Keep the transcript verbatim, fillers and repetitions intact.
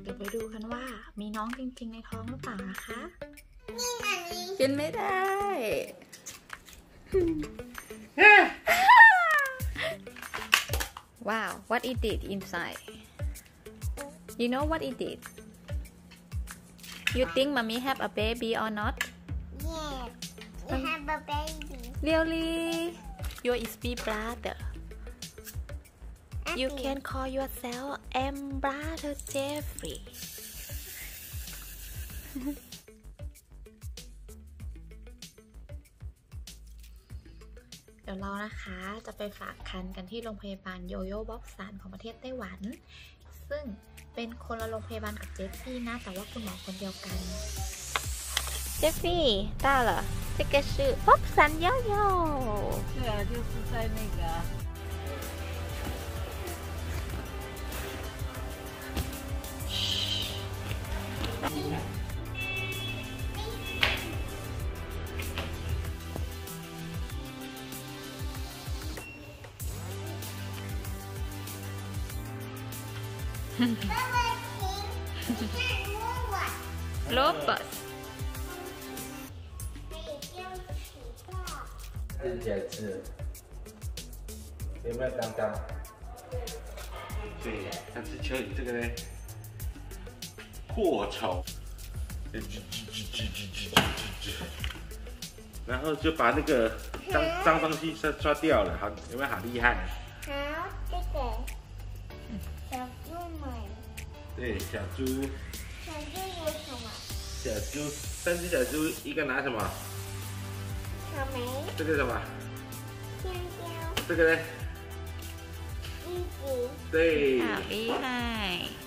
เดี๋ยวไปดูกันว่ามีน้องจริงๆในท้องหรือเปล่านะคะกินไม่ได้ Wow what it did inside you know what it did you think mommy have a baby or not yes you have a baby really your is big brother you can call yourself M brother Jeffrey เดี๋ยวเรานะคะจะไปฝากคันกันที่โรงพยาบาลโยโย่บ็อกซันของประเทศไต้หวันซึ่งเป็นคนละโรงพยาบาลกับเจฟฟี่นะแต่ว่าคุณหมอคนเดียวกันเจฟฟี่到了这个是บ็อกซันโยโย่对啊就是在那个โรบัส吃起来吃，有没有刚刚？ 对，但是蚯蚓这个呢，扩虫，然后就把那个脏脏东西刷刷掉了，好，有没有好厉害？ 好，这个小猪们。 对，小猪。 小猪有什么？ 小猪，三只小猪，一个拿什么？ 草莓。 这个什么？ 香蕉。 这个呢？ 橘子。 对。 好厉害！